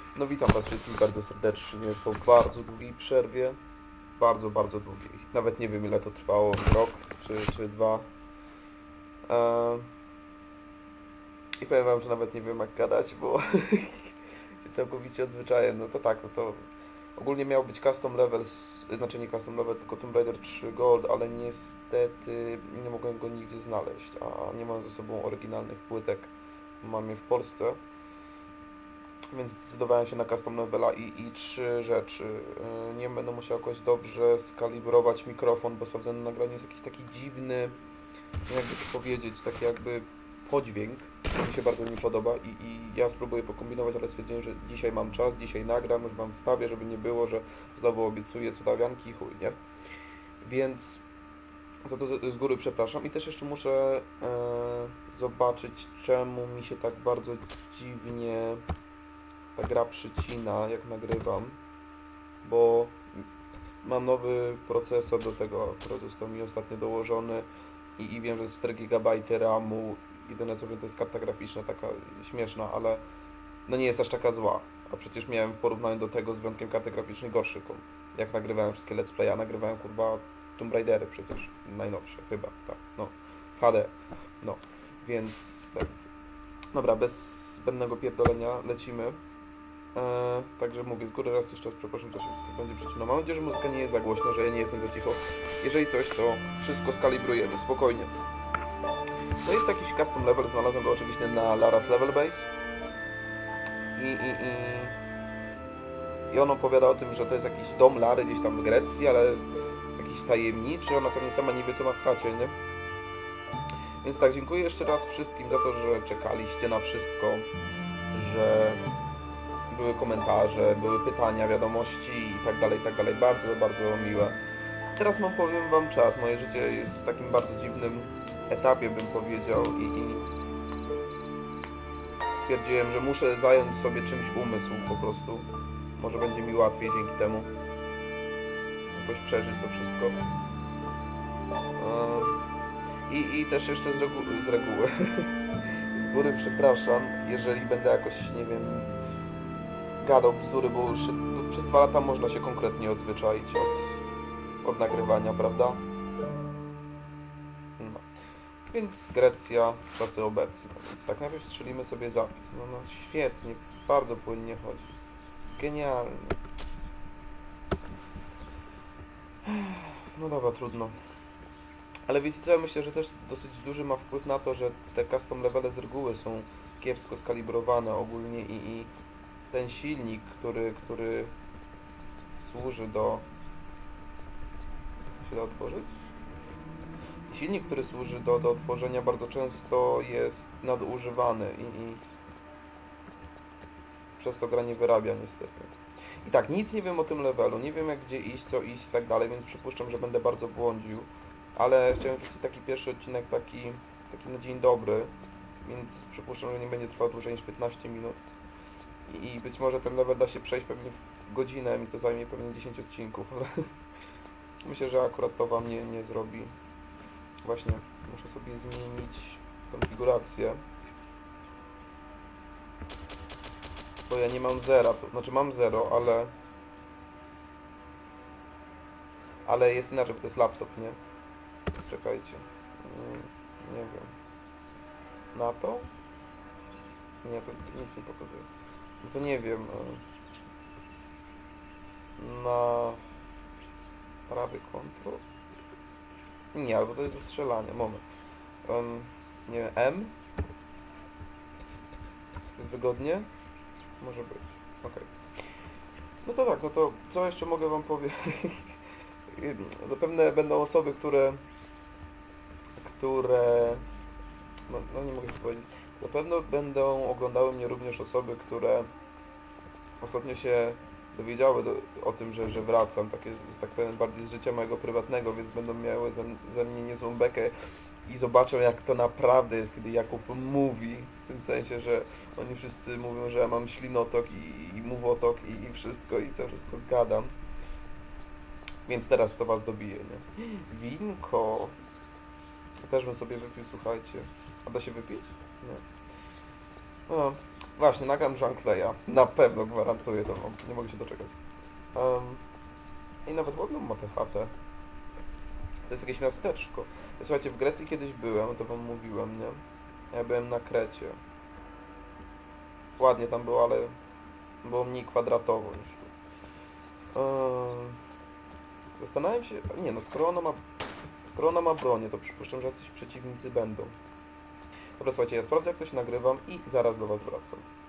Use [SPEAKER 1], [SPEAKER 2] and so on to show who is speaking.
[SPEAKER 1] No witam Was wszystkich bardzo serdecznie po bardzo długiej przerwie. Bardzo, bardzo długiej. Nawet nie wiem ile to trwało, rok czy dwa. I powiem Wam, że nawet nie wiem jak gadać, bo się całkowicie odzwyczaiłem. No to tak, no to ogólnie miał być custom level, znaczy nie custom level, tylko Tomb Raider 3 Gold, ale niestety nie mogłem go nigdzie znaleźć, a nie mam ze sobą oryginalnych płytek. Mam je w Polsce. Więc zdecydowałem się na custom levela i trzy rzeczy. Nie będę musiał jakoś dobrze skalibrować mikrofon, bo sprawdzony na nagraniu jest jakiś taki dziwny, jakby to powiedzieć, taki jakby podźwięk. To mi się bardzo nie podoba i ja spróbuję pokombinować, ale stwierdziłem, że dzisiaj mam czas, dzisiaj nagram, już Wam wstawię, żeby nie było, że znowu obiecuję cudawianki i chuj, nie? Więc za to z góry przepraszam i też jeszcze muszę zobaczyć, czemu mi się tak bardzo dziwnie ta gra przycina, jak nagrywam, bo mam nowy procesor do tego, który został mi ostatnio dołożony i wiem, że jest 4 GB RAMu, jedyne co wiem to jest karta graficzna taka śmieszna, ale no nie jest aż taka zła, a przecież miałem w porównaniu do tego z wyjątkiem karty graficznej gorszy komp. Jak nagrywałem wszystkie let's playa, nagrywałem kurwa Tomb Raidery przecież, najnowsze chyba, tak, no, HD, no, więc tak. Dobra, bez zbędnego pierdolenia lecimy. Także mówię z góry raz jeszcze raz przepraszam, to się wszystko będzie przyczyną. Mam nadzieję, że muzyka nie jest za głośna, że ja nie jestem za cicho. Jeżeli coś, to wszystko skalibrujemy, spokojnie. No jest jakiś custom level, znalazłem go oczywiście na Lara's Level Base. I on opowiada o tym, że to jest jakiś dom Lary gdzieś tam w Grecji, ale jakiś tajemniczy, ona pewnie sama nie wie co ma w chacie, nie? Więc tak, dziękuję jeszcze raz wszystkim za to, że czekaliście na wszystko, że były komentarze, były pytania, wiadomości i tak dalej, bardzo, bardzo miłe. Teraz powiem Wam czas, moje życie jest w takim bardzo dziwnym etapie, bym powiedział i stwierdziłem, że muszę zająć sobie czymś umysł po prostu. Może będzie mi łatwiej dzięki temu jakoś przeżyć to wszystko. I też jeszcze z reguły, z góry przepraszam, jeżeli będę jakoś, nie wiem, gadał bzdury, bo już przez 2 lata można się konkretnie odzwyczaić od nagrywania, prawda? No. Więc Grecja, czasy obecne. Więc tak, najpierw strzelimy sobie zapis. No świetnie, bardzo płynnie chodzi. Genialnie. No dobra, trudno. Ale wiecie co, ja myślę, że też dosyć duży ma wpływ na to, że te custom levele z reguły są kiepsko skalibrowane ogólnie i ten silnik, który służy do... się da otworzyć? Silnik, który służy do tworzenia bardzo często jest nadużywany i przez to gra nie wyrabia niestety. I tak, nic nie wiem o tym levelu, nie wiem jak gdzie iść, co iść i tak dalej, więc przypuszczam, że będę bardzo błądził. Ale chciałem wrzucić taki pierwszy odcinek, taki na dzień dobry, więc przypuszczam, że nie będzie trwał dłużej niż 15 minut. I być może ten level da się przejść pewnie w godzinę, mi to zajmie pewnie 10 odcinków, ale myślę, że akurat to Wam nie zrobi. Właśnie, muszę sobie zmienić konfigurację. Bo ja nie mam zera, to znaczy mam 0, ale jest inaczej, bo to jest laptop, nie? Więc czekajcie. Nie wiem. Na to? Nie, to nic nie pokazuje. No to nie wiem. Na prawy kontrol? Nie, albo to jest do strzelania. Moment. Nie wiem, M? Jest wygodnie? Może być. Okej. No to tak, no to co jeszcze mogę Wam powiedzieć? Zapewne będą osoby, które no nie mogę się powiedzieć. Na pewno będą oglądały mnie również osoby, które ostatnio się dowiedziały o tym, że wracam, takie, że tak powiem, bardziej z życia mojego prywatnego, więc będą miały ze mnie niezłą bekę i zobaczą jak to naprawdę jest, kiedy Jakub mówi, w tym sensie, że oni wszyscy mówią, że ja mam ślinotok i młotok i wszystko i cały czas to gadam. Więc teraz to Was dobije, nie? Winko! Też bym sobie wypił, słuchajcie. A da się wypić? Nie. No, Właśnie, nagram Jean-Claya. Na pewno gwarantuję to wam. Nie mogę się doczekać. I nawet ładną mapę chatę. To jest jakieś miasteczko. Słuchajcie, w Grecji kiedyś byłem, to wam mówiłem, nie? Ja byłem na Krecie. Ładnie tam było, ale było mniej kwadratowo niż tu. Zastanawiam się... Nie no, skoro ona ma bronię, to przypuszczam, że jacyś przeciwnicy będą. Dobra, słuchajcie, ja sprawdzę jak to się nagrywam i zaraz do was wracam.